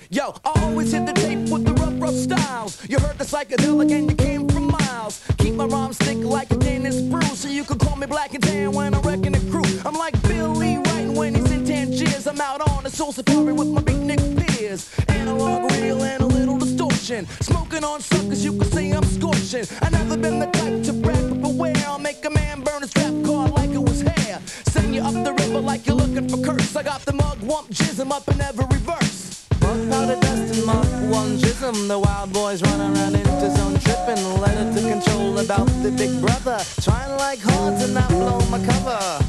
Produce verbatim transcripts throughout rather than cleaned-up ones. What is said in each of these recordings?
Yo, I always hit the tape with the rough, rough styles. You heard the psychedelic and you came from miles. Keep my rhymes thick like a Dennis Bruce, so you can call me black and tan when I'm wrecking the crew. I'm like Billy writing when he's in Tangiers. I'm out on a soul safari with my beatnik peers. Analog, real, and a little distortion. Smoking on suckers, you can say I'm scorching. I never been the type to brag, but beware, I'll make a man burn his rap card like it was hair. Send you up the river like you're looking for curse. I got the mug, wump, jism up in every verse. Mug powder dust and Mark one jism. The wild boys run around into zone tripping. Letter to control about the big brother. Trying like hard to not blow my cover.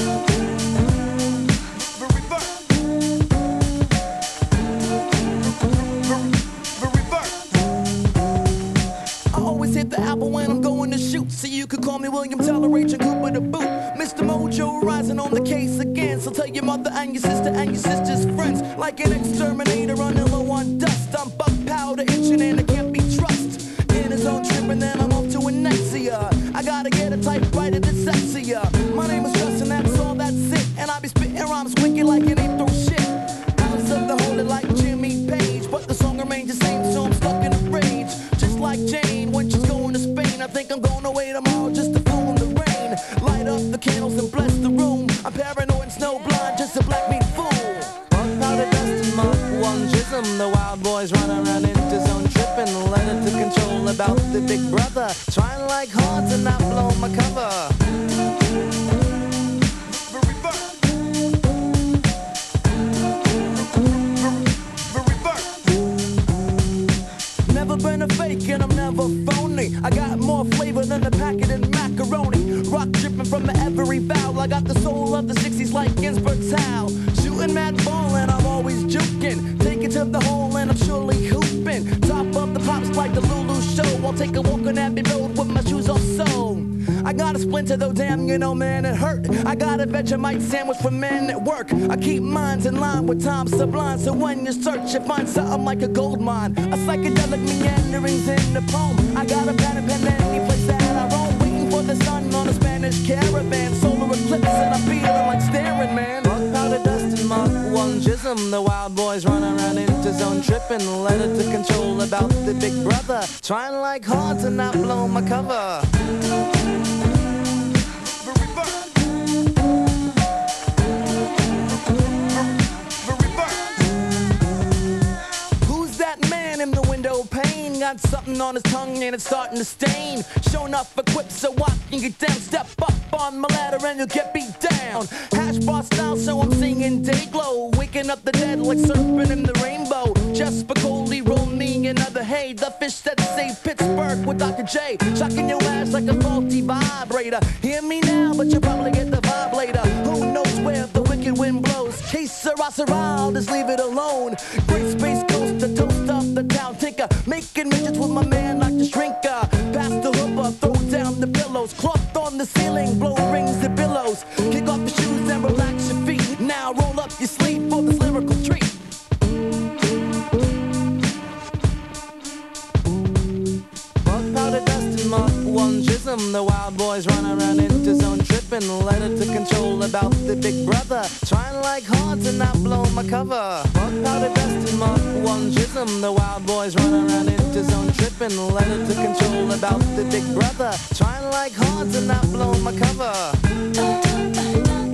Hit the apple when I'm going to shoot, so you could call me William Toleration Cooper the boot. Mister Mojo rising on the case again, so tell your mother and your sister and your sister's friends. Like an exterminator running low on dust, I'm buck powder itching and it can't be trust. In his own trip and then I'm off to Anexia. I gotta get a typewriter that's sexier. My name is Justin, that's all, that's it. And I be spitting rhymes wicked like it ain't through shit. House of the holy like Jimmy Page, but the song remains the same, so I'm stuck in a rage. Just like Jane when she's going to Spain. I think I'm going away tomorrow just to fool in the rain. Light up the candles and bless the room. I'm paranoid and snow blind, just a black meat fool. Mug powder dust and Mark one jism. The wild boys run around into zone tripping. Letter to control about the big brother. Trying like hard to not blow my cover. Never been a fake and I'm never phony. I got more flavor than a packet of macaroni. Rock dripping from every vowel. I got the soul of the sixties like Ginsberg's Howl. Shooting mad ball and I'm always juking. Take it to the hole and I'm surely hooping. Top of the pops like the Lulu show. I'll take a walk on Abbey Road with my shoes off so. I got a splinter though, damn, you know, man, it hurt. I got a Vegemite sandwich for men at work. I keep minds in line with time sublime, so when you search, you find something like a gold mine. A psychedelic meanderings in the poem. I got a pad and pen any place that I roam. Waiting for the sun on a Spanish caravan. Solar eclipse and I'm feeling like staring, man. Mug powder dust and Mark one jism. The wild boys run around into zone tripping. Letter to control about the big brother. Trying like hard to not blow my cover. Got something on his tongue and it's starting to stain. Showing up equipped so I can get down. Step up on my ladder and you'll get beat down. Hash bar style, so I'm singing day glow. Waking up the dead like surfing in the rainbow. Just Spicoli, roll me another hay. The fish that saved Pittsburgh with Doctor J. Shocking your ass like a faulty vibrator. Hear me now, but you'll probably get the vibe later. Who knows where the wicked wind blows? Case Sirrah, I'll just leave it alone. Great space coast, the toast of the town tinker. Making midgets with my man like the shrinker. Pass the hooper, throw down the pillows. Cloth on the ceiling, blow rings and billows. Kick off your shoes and relax your feet. Now roll up your sleeve for this lyrical treat. Mug powder dust and Mark one jism. The wild boys run around into zone tripping. Letter to control about the big brother. Trying like hard to not blow my cover. Mug powder dust and Mark one jism. The wild boys run around into zone tripping. Letter to control about the big brother. Trying like hard to not blow my cover.